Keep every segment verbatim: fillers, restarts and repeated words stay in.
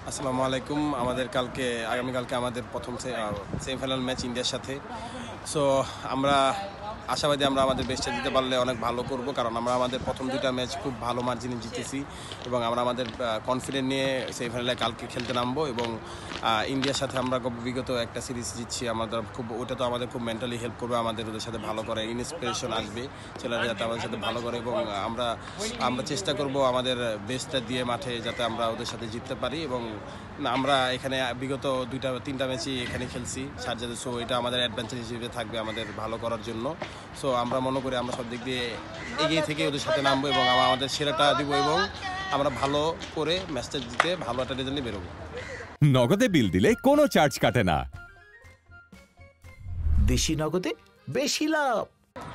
আসসালামু আলাইকুম। আমাদের কালকে আগামীকালকে আমাদের প্রথম সেমিফাইনাল ম্যাচ ইন্ডিয়ার সাথে। সো আমরা আশাবাদী আমরা আমাদের বেস্টটা দিতে পারলে অনেক ভালো করব, কারণ আমরা আমাদের প্রথম দুইটা ম্যাচ খুব ভালো মার্জিনে জিতেছি এবং আমরা আমাদের কনফিডেন্ট নিয়ে সেমিফাইনালে কালকে খেলতে নামবো। এবং ইন্ডিয়ার সাথে আমরা বিগত একটা সিরিজ জিতছি, আমাদের খুব ওটা তো আমাদের খুব মেন্টালি হেল্প করবে, আমাদের ওদের সাথে ভালো করে ইন্সপিরেশন আসবে ছেলেরা যাতে আমাদের সাথে ভালো করে। এবং আমরা আমরা চেষ্টা করব আমাদের বেস্টটা দিয়ে মাঠে যাতে আমরা ওদের সাথে জিততে পারি। এবং আমরা এখানে বিগত দুইটা তিনটা ম্যাচই এখানে খেলছি শারজাতে, সো এটা আমাদের অ্যাডভেঞ্চার হিসেবে থাকবে আমাদের ভালো করার জন্য। সো আমরা মনে করি আমরা সব দিক দিয়ে এগিয়ে থেকে ওদের সাথে নামবো এবং আমরা আমাদের সেরাটা দিব এবং আমরা ভালো করে ম্যাচটা জিতে ভালো একটা রেজাল্ট নিয়ে বেরোবো। নগদে বিল দিলে কোনো চার্জ কাটে না। দেশি নগদে বেশি লাভ।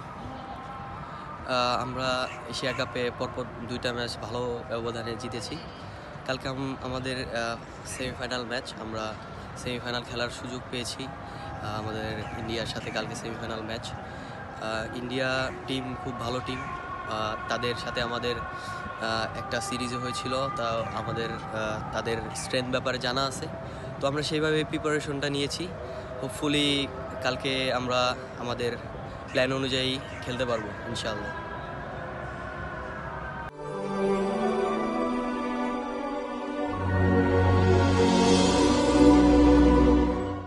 আমরা এশিয়া কাপে পরপর দুইটা ম্যাচ ভালো ব্যবধানে জিতেছি। কালকে আমাদের সেমিফাইনাল ম্যাচ, আমরা সেমিফাইনাল খেলার সুযোগ পেয়েছি আমাদের ইন্ডিয়ার সাথে। কালকে সেমিফাইনাল ম্যাচ, ইন্ডিয়া টিম খুব ভালো টিম, তাদের সাথে আমাদের একটা সিরিজও হয়েছিল, তা আমাদের তাদের স্ট্রেংথ ব্যাপারে জানা আছে। তো আমরা সেইভাবে প্রিপারেশনটা নিয়েছি। হোপফুলি কালকে আমরা আমাদের প্ল্যান অনুযায়ী খেলতে পারবো ইনশাআল্লাহ।